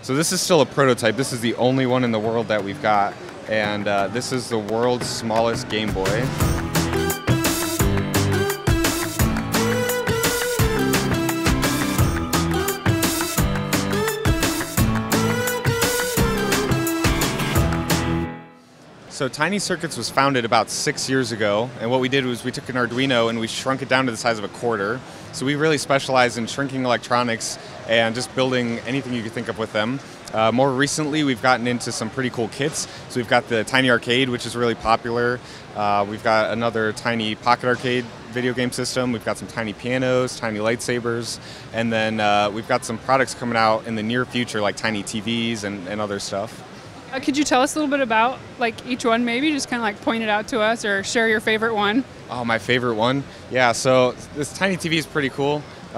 So this is still a prototype. This is the only one in the world that we've got. And this is the world's smallest Game Boy. So TinyCircuits was founded about 6 years ago, and what we did was we took an Arduino and we shrunk it down to the size of a quarter. So we really specialize in shrinking electronics and just building anything you could think of with them. More recently, we've gotten into some pretty cool kits. So we've got the Tiny Arcade, which is really popular. We've got another Tiny Pocket Arcade video game system. We've got some tiny pianos, tiny lightsabers, and then we've got some products coming out in the near future, like tiny TVs and other stuff. Could you tell us a little bit about each one, maybe? Just kind of point it out to us or share your favorite one. Oh, my favorite one? Yeah, so this tiny TV is pretty cool.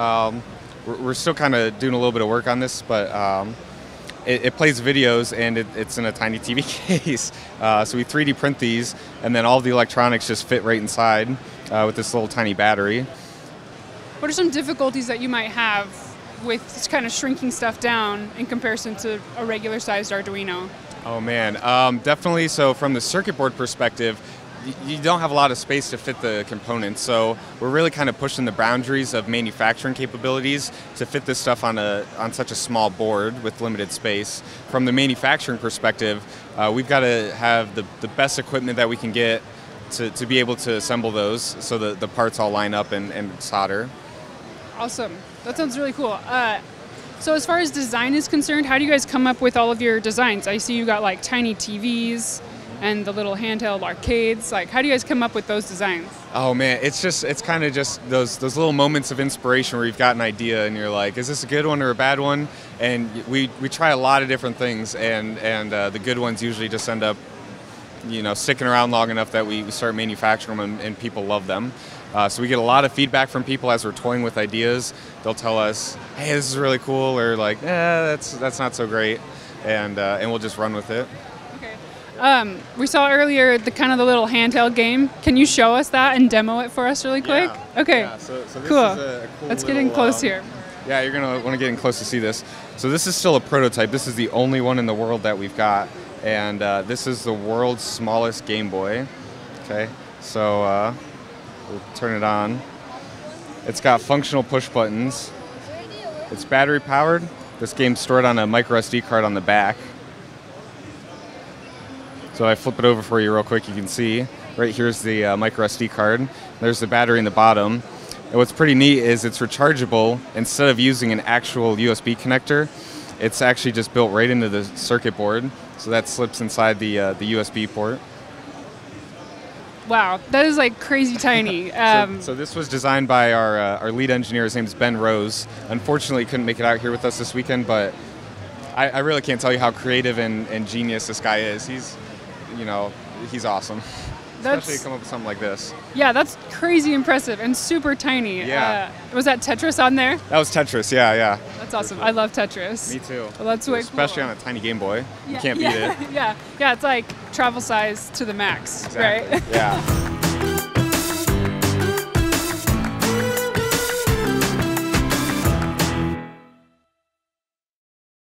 We're still kind of doing a little bit of work on this, but it plays videos and it's in a tiny TV case. So we 3D print these, and then all the electronics just fit right inside with this little tiny battery. What are some difficulties that you might have with just kind of shrinking stuff down in comparison to a regular sized Arduino? Oh man, definitely. So from the circuit board perspective, you don't have a lot of space to fit the components. So we're really kind of pushing the boundaries of manufacturing capabilities to fit this stuff on such a small board with limited space. From the manufacturing perspective, we've got to have the best equipment that we can get to be able to assemble those so that the parts all line up and solder. Awesome. That sounds really cool. So as far as design is concerned, how do you guys come up with all of your designs? I see you got tiny TVs and the little handheld arcades. How do you guys come up with those designs? Oh man, it's kind of just those little moments of inspiration where you've got an idea and you're like, is this a good one or a bad one? And we try a lot of different things, and the good ones usually just end up sticking around long enough that we start manufacturing them and people love them. So we get a lot of feedback from people as we're toying with ideas. They'll tell us, hey, this is really cool, or that's not so great, and we'll just run with it. Okay. We saw earlier the little handheld game. Can you show us that and demo it for us really quick? Yeah. Okay. Yeah, so this cool. Is a cool Let's get in close here. Yeah, you're gonna want to get in close to see this. So this is still a prototype. This is the only one in the world that we've got, and this is the world's smallest Game Boy. Okay, so we'll turn it on. It's got functional push buttons. It's battery powered. This game's stored on a micro SD card on the back. So I flip it over for you real quick. You can see right here's the micro SD card. There's the battery in the bottom. And what's pretty neat is it's rechargeable. Instead of using an actual USB connector, it's actually just built right into the circuit board. So that slips inside the USB port. Wow, that is crazy tiny. So this was designed by our lead engineer. His name is Ben Rose. Unfortunately, he couldn't make it out here with us this weekend, but I really can't tell you how creative and genius this guy is. He's awesome. Especially to come up with something like this. Yeah, that's crazy impressive and super tiny. Yeah. Was that Tetris on there? That was Tetris, yeah. That's awesome. I love Tetris. Me too. Well, that's way Especially cool. on a tiny Game Boy. You can't beat yeah, it. Yeah, it's travel size to the max, Exactly. right? Yeah.